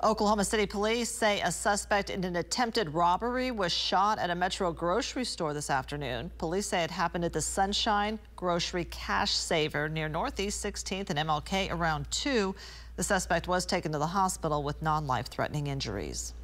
Oklahoma City police say a suspect in an attempted robbery was shot at a Metro grocery store this afternoon. Police say it happened at the Sunshine Grocery Cash Saver near Northeast 16th and MLK around 2. The suspect was taken to the hospital with non-life-threatening injuries.